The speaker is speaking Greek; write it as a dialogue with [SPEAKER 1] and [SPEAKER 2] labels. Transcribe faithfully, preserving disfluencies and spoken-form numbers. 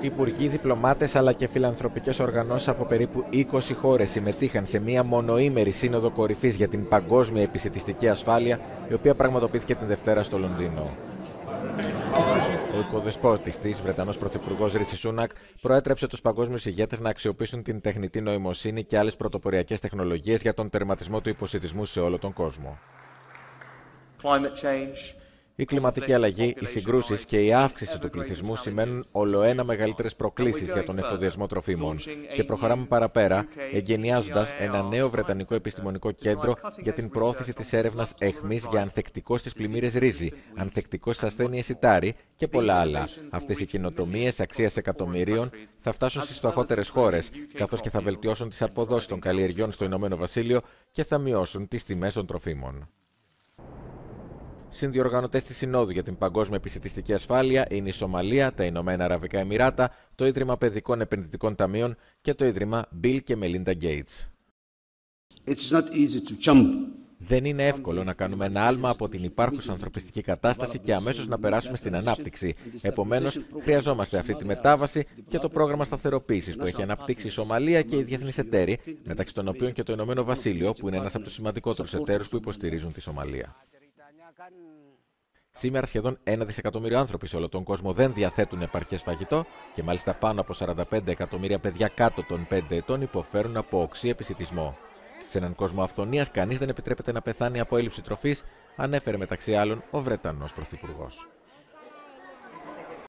[SPEAKER 1] Υπουργοί, διπλωμάτες αλλά και φιλανθρωπικές οργανώσεις από περίπου είκοσι χώρες συμμετείχαν σε μία μονοήμερη σύνοδο κορυφής για την παγκόσμια επισιτιστική ασφάλεια, η οποία πραγματοποιήθηκε την Δευτέρα στο Λονδίνο. Ο οικοδεσπότης της, Βρετανός Πρωθυπουργός Ρίση Σούνακ, προέτρεψε τους παγκόσμιους ηγέτες να αξιοποιήσουν την τεχνητή νοημοσύνη και άλλες πρωτοποριακές τεχνολογίες για τον τερματισμό του υποσιτισμού σε όλο τον κόσμο. Η κλιματική αλλαγή, οι συγκρούσεις και η αύξηση του πληθυσμού σημαίνουν ολοένα μεγαλύτερες προκλήσεις για τον εφοδιασμό τροφίμων και προχωράμε παραπέρα, εγκαινιάζοντας ένα νέο βρετανικό επιστημονικό κέντρο για την προώθηση της έρευνας αιχμής για ανθεκτικό στις πλημμύρες ρύζι, ανθεκτικό στις ασθένειες σιτάρι και πολλά άλλα. Αυτές οι καινοτομίες αξίας εκατομμυρίων θα φτάσουν στις φτωχότερες χώρες, καθώς και θα βελτιώσουν τις αποδόσεις των καλλιεργειών στο Ηνωμένο Βασίλειο και θα μειώσουν τις τιμές των τροφίμων. Συνδιοργανωτές της Συνόδου για την Παγκόσμια Επισιτιστική Ασφάλεια είναι η Σομαλία, τα Ηνωμένα Αραβικά Εμιράτα, το Ίδρυμα Παιδικών Επενδυτικών Ταμείων και το Ίδρυμα Bill και Melinda Gates. Δεν είναι εύκολο να κάνουμε ένα άλμα από την υπάρχουσα ανθρωπιστική κατάσταση και αμέσως να περάσουμε στην ανάπτυξη. Επομένως, χρειαζόμαστε αυτή τη μετάβαση και το πρόγραμμα σταθεροποίησης που έχει αναπτύξει η Σομαλία και οι διεθνείς εταίροι, μεταξύ των οποίων και το Ηνωμένο Βασίλειο, που είναι ένας από τους σημαντικότερους εταίρους που υποστηρίζουν τη Σομαλία. Σήμερα σχεδόν ένα δισεκατομμύριο άνθρωποι σε όλο τον κόσμο δεν διαθέτουν επαρκές φαγητό και μάλιστα πάνω από σαράντα πέντε εκατομμύρια παιδιά κάτω των πέντε ετών υποφέρουν από οξύ επισιτισμό. Σε έναν κόσμο αυθονίας κανείς δεν επιτρέπεται να πεθάνει από έλλειψη τροφής, ανέφερε μεταξύ άλλων ο Βρετανός Πρωθυπουργός.